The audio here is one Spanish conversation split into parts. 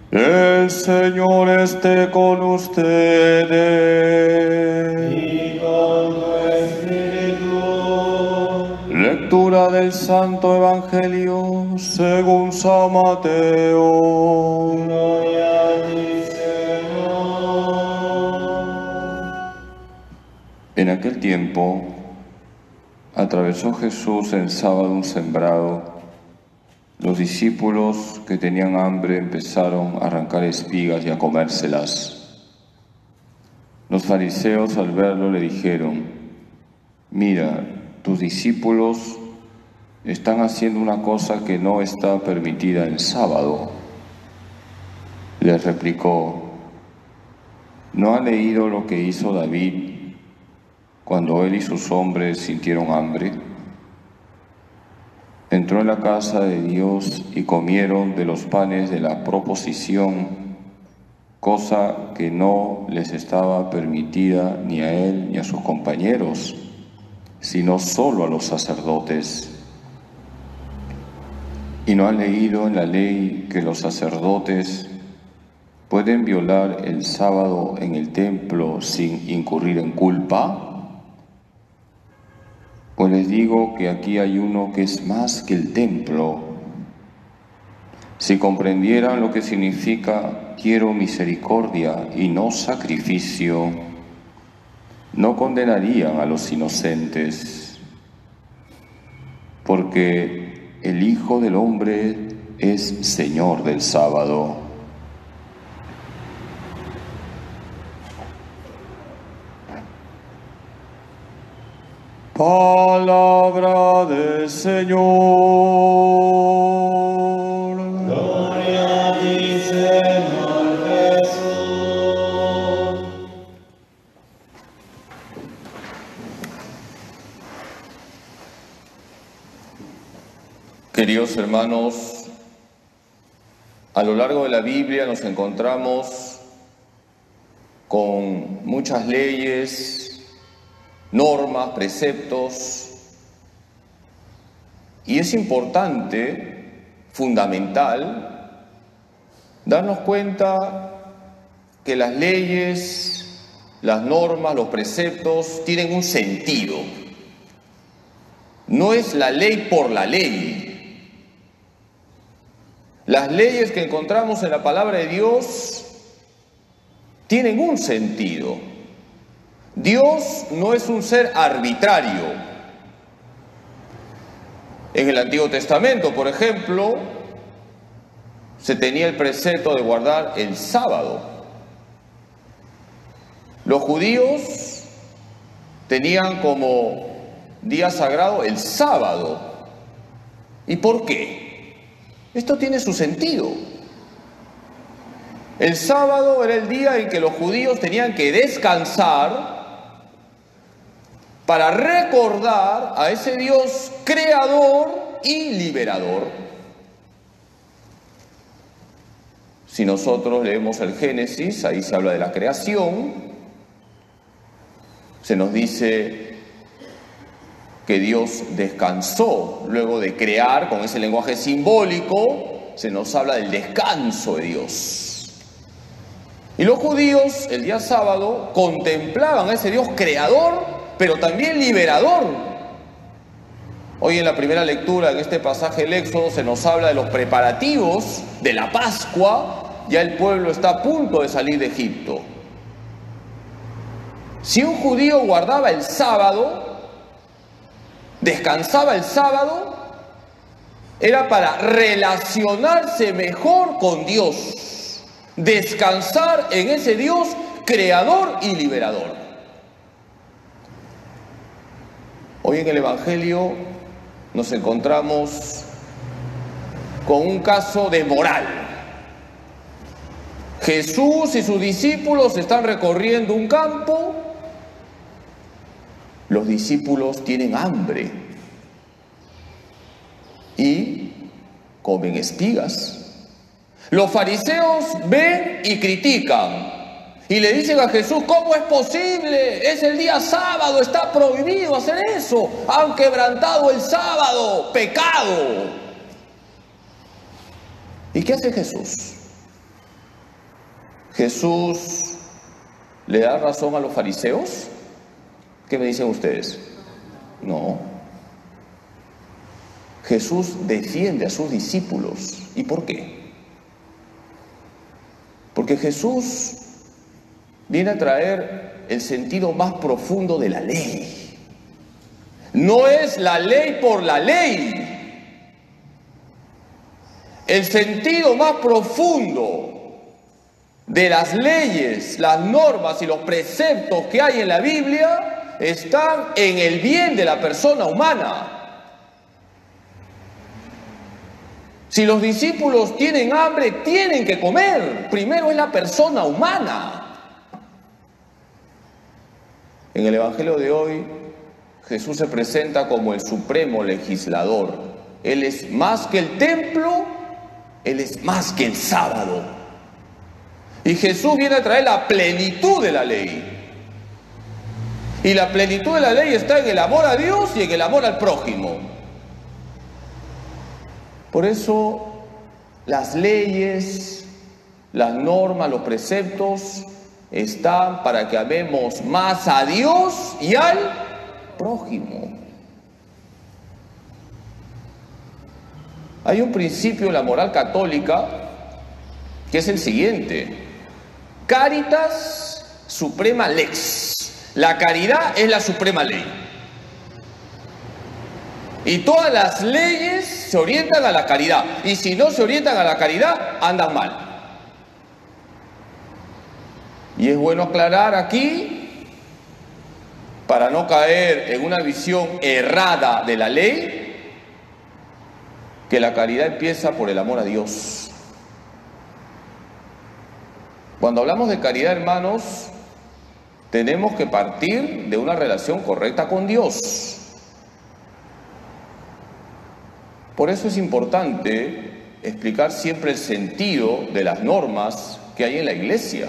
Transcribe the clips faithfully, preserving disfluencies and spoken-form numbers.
El Señor esté con ustedes. Y con tu espíritu. Lectura del Santo Evangelio según San Mateo. Gloria a ti, Señor. En aquel tiempo atravesó Jesús en sábado un sembrado. Los discípulos que tenían hambre empezaron a arrancar espigas y a comérselas. Los fariseos al verlo le dijeron: mira, tus discípulos están haciendo una cosa que no está permitida en sábado. Les replicó: ¿no han leído lo que hizo David cuando él y sus hombres sintieron hambre? Entró en la casa de Dios y comieron de los panes de la proposición, cosa que no les estaba permitida ni a él ni a sus compañeros, sino solo a los sacerdotes. ¿Y no han leído en la ley que los sacerdotes pueden violar el sábado en el templo sin incurrir en culpa? Pues les digo que aquí hay uno que es más que el templo. Si comprendieran lo que significa quiero misericordia y no sacrificio, no condenarían a los inocentes, porque el Hijo del Hombre es Señor del sábado. Palabra del Señor. Gloria a ti, Señor Jesús. Queridos hermanos, a lo largo de la Biblia nos encontramos con muchas leyes, normas, preceptos, y es importante, fundamental, darnos cuenta que las leyes, las normas, los preceptos tienen un sentido. No es la ley por la ley. Las leyes que encontramos en la palabra de Dios tienen un sentido. Dios no es un ser arbitrario. En el Antiguo Testamento, por ejemplo, se tenía el precepto de guardar el sábado. Los judíos tenían como día sagrado el sábado. ¿Y por qué? Esto tiene su sentido. El sábado era el día en que los judíos tenían que descansar para recordar a ese Dios creador y liberador. Si nosotros leemos el Génesis, ahí se habla de la creación, se nos dice que Dios descansó luego de crear, con ese lenguaje simbólico, se nos habla del descanso de Dios. Y los judíos, el día sábado, contemplaban a ese Dios creador, pero también liberador. Hoy en la primera lectura, en este pasaje del Éxodo, se nos habla de los preparativos de la Pascua. Ya el pueblo está a punto de salir de Egipto. Si un judío guardaba el sábado, descansaba el sábado, era para relacionarse mejor con Dios, descansar en ese Dios creador y liberador. Hoy en el Evangelio nos encontramos con un caso de moral. Jesús y sus discípulos están recorriendo un campo. Los discípulos tienen hambre y comen espigas. Los fariseos ven y critican. Y le dicen a Jesús: ¿cómo es posible? Es el día sábado, está prohibido hacer eso. Han quebrantado el sábado, pecado. ¿Y qué hace Jesús? ¿Jesús le da razón a los fariseos? ¿Qué me dicen ustedes? No. Jesús defiende a sus discípulos. ¿Y por qué? Porque Jesús viene a traer el sentido más profundo de la ley. No es la ley por la ley. El sentido más profundo de las leyes, las normas y los preceptos que hay en la Biblia están en el bien de la persona humana. Si los discípulos tienen hambre, tienen que comer. Primero es la persona humana. En el Evangelio de hoy, Jesús se presenta como el supremo legislador. Él es más que el templo, Él es más que el sábado. Y Jesús viene a traer la plenitud de la ley. Y la plenitud de la ley está en el amor a Dios y en el amor al prójimo. Por eso las leyes, las normas, los preceptos están para que amemos más a Dios y al prójimo. Hay un principio en la moral católica que es el siguiente: Caritas suprema lex. La caridad es la suprema ley. Y todas las leyes se orientan a la caridad. Y si no se orientan a la caridad, andan mal. Y es bueno aclarar aquí, para no caer en una visión errada de la ley, que la caridad empieza por el amor a Dios. Cuando hablamos de caridad, hermanos, tenemos que partir de una relación correcta con Dios. Por eso es importante explicar siempre el sentido de las normas que hay en la iglesia.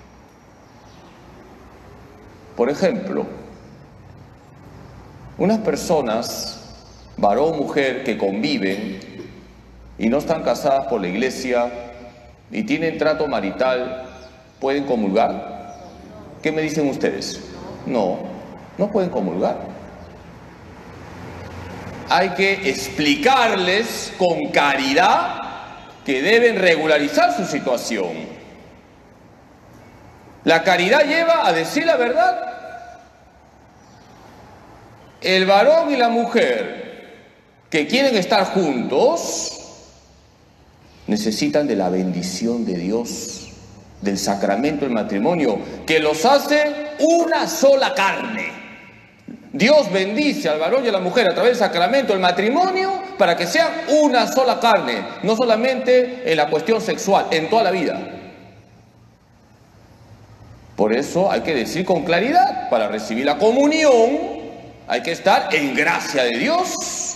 Por ejemplo, unas personas, varón o mujer, que conviven y no están casadas por la iglesia y tienen trato marital, ¿pueden comulgar? ¿Qué me dicen ustedes? No, no pueden comulgar. Hay que explicarles con caridad que deben regularizar su situación. La caridad lleva a decir la verdad. El varón y la mujer que quieren estar juntos necesitan de la bendición de Dios, del sacramento del matrimonio, que los hace una sola carne. Dios bendice al varón y a la mujer a través del sacramento del matrimonio para que sean una sola carne, no solamente en la cuestión sexual, en toda la vida. Por eso hay que decir con claridad, para recibir la comunión hay que estar en gracia de Dios.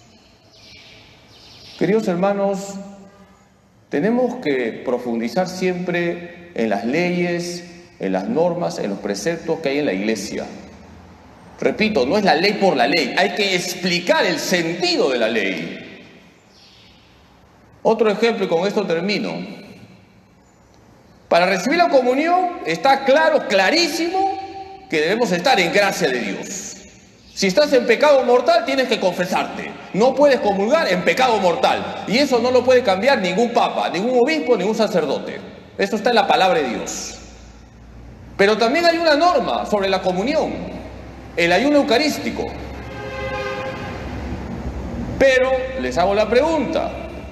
Queridos hermanos, tenemos que profundizar siempre en las leyes, en las normas, en los preceptos que hay en la iglesia. Repito, no es la ley por la ley, hay que explicar el sentido de la ley. Otro ejemplo, y con esto termino. Para recibir la comunión está claro, clarísimo, que debemos estar en gracia de Dios. Si estás en pecado mortal, tienes que confesarte. No puedes comulgar en pecado mortal. Y eso no lo puede cambiar ningún papa, ningún obispo, ningún sacerdote. Eso está en la palabra de Dios. Pero también hay una norma sobre la comunión. El ayuno eucarístico. Pero les hago la pregunta.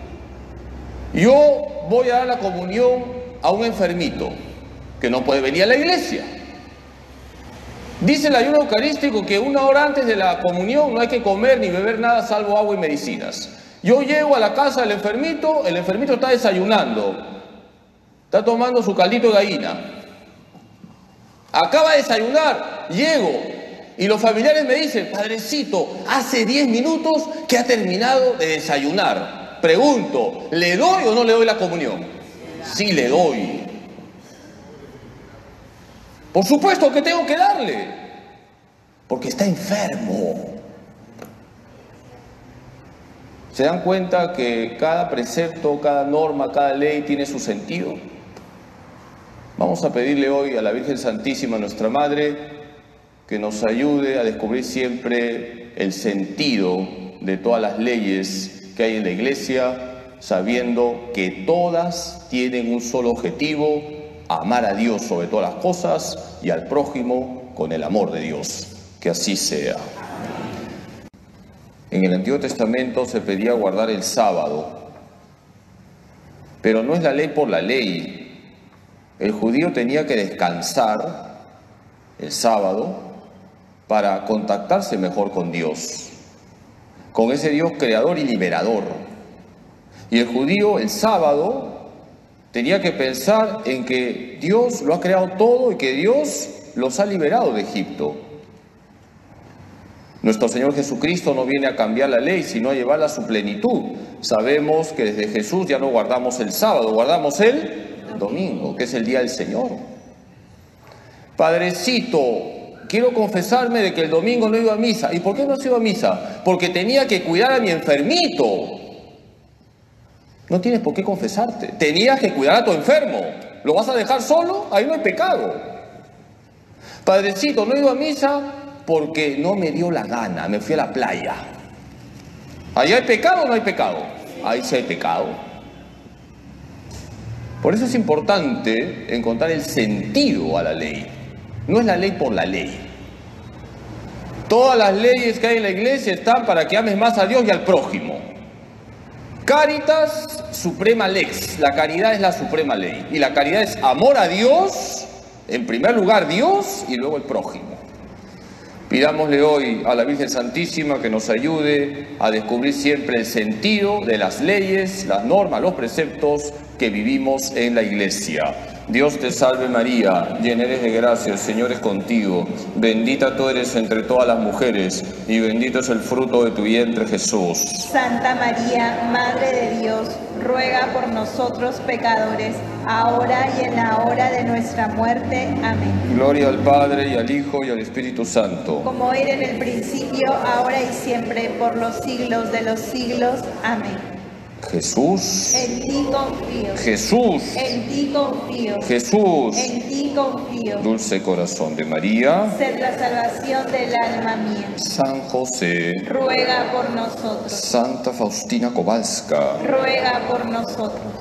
Yo voy a dar la comunión a un enfermito que no puede venir a la iglesia. Dice el ayuno eucarístico que una hora antes de la comunión no hay que comer ni beber nada salvo agua y medicinas. Yo llego a la casa del enfermito, el enfermito está desayunando, está tomando su caldito de gallina. Acaba de desayunar, llego. Y los familiares me dicen, padrecito, hace diez minutos que ha terminado de desayunar. Pregunto, ¿le doy o no le doy la comunión? Sí, le doy. Por supuesto que tengo que darle, porque está enfermo. ¿Se dan cuenta que cada precepto, cada norma, cada ley tiene su sentido? Vamos a pedirle hoy a la Virgen Santísima, nuestra Madre, que nos ayude a descubrir siempre el sentido de todas las leyes que hay en la Iglesia, sabiendo que todas tienen un solo objetivo: amar a Dios sobre todas las cosas y al prójimo con el amor de Dios. Que así sea. En el Antiguo Testamento se pedía guardar el sábado, pero no es la ley por la ley. El judío tenía que descansar el sábado para contactarse mejor con Dios, con ese Dios creador y liberador. Y el judío el sábado tenía que pensar en que Dios lo ha creado todo y que Dios los ha liberado de Egipto. Nuestro Señor Jesucristo no viene a cambiar la ley, sino a llevarla a su plenitud. Sabemos que desde Jesús ya no guardamos el sábado, guardamos el domingo, que es el día del Señor. Padrecito, quiero confesarme de que el domingo no he ido a misa. ¿Y por qué no has ido a misa? Porque tenía que cuidar a mi enfermito. No tienes por qué confesarte. Tenías que cuidar a tu enfermo. ¿Lo vas a dejar solo? Ahí no hay pecado. Padrecito, no he ido a misa porque no me dio la gana, me fui a la playa. ¿Ahí hay pecado o no hay pecado? Ahí sí hay pecado. Por eso es importante encontrar el sentido a la ley. No es la ley por la ley. Todas las leyes que hay en la Iglesia están para que ames más a Dios y al prójimo. Caritas, suprema lex. La caridad es la suprema ley. Y la caridad es amor a Dios, en primer lugar Dios y luego el prójimo. Pidámosle hoy a la Virgen Santísima que nos ayude a descubrir siempre el sentido de las leyes, las normas, los preceptos que vivimos en la Iglesia. Dios te salve María, llena eres de gracia, el Señor es contigo. Bendita tú eres entre todas las mujeres y bendito es el fruto de tu vientre, Jesús. Santa María, Madre de Dios, ruega por nosotros pecadores, ahora y en la hora de nuestra muerte. Amén. Gloria al Padre, y al Hijo, y al Espíritu Santo. Como era en el principio, ahora y siempre, por los siglos de los siglos. Amén. Jesús. En ti confío. Jesús. En ti confío. Jesús. En ti confío. Dulce corazón de María. Sed la salvación del alma mía. San José. Ruega por nosotros. Santa Faustina Kowalska. Ruega por nosotros.